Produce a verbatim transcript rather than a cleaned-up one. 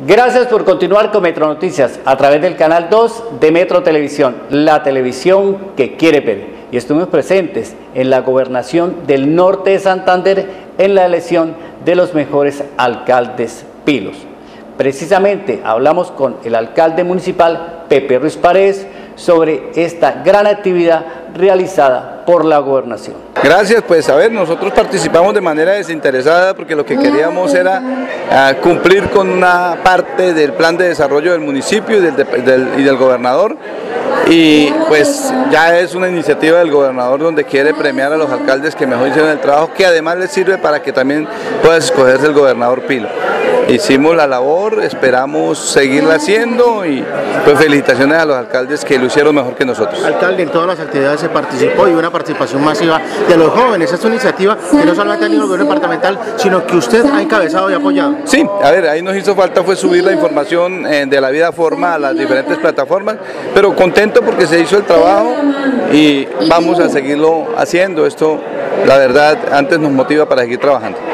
Gracias por continuar con Metro Noticias a través del canal dos de Metro Televisión, la televisión que quiere ver. Y estuvimos presentes en la gobernación del norte de Santander en la elección de los mejores alcaldes pilos. Precisamente hablamos con el alcalde municipal, Pepe Ruiz Paredes, sobre esta gran actividad realizada por la gobernación. Gracias, pues a ver, nosotros participamos de manera desinteresada porque lo que queríamos era uh, cumplir con una parte del plan de desarrollo del municipio y del, del, y del gobernador, y pues ya es una iniciativa del gobernador donde quiere premiar a los alcaldes que mejor hicieron el trabajo, que además les sirve para que también pueda escogerse el gobernador Pilo. Hicimos la labor, esperamos seguirla haciendo y pues felicitaciones a los alcaldes que lo hicieron mejor que nosotros. Alcalde, en todas las actividades se participó y una participación masiva de los jóvenes. Esta iniciativa que no solamente ha tenido el gobierno departamental, sino que usted ha encabezado y apoyado. Sí, a ver, ahí nos hizo falta fue subir la información eh, de la vida forma a las diferentes plataformas, pero contento porque se hizo el trabajo y vamos a seguirlo haciendo. Esto, la verdad, antes nos motiva para seguir trabajando.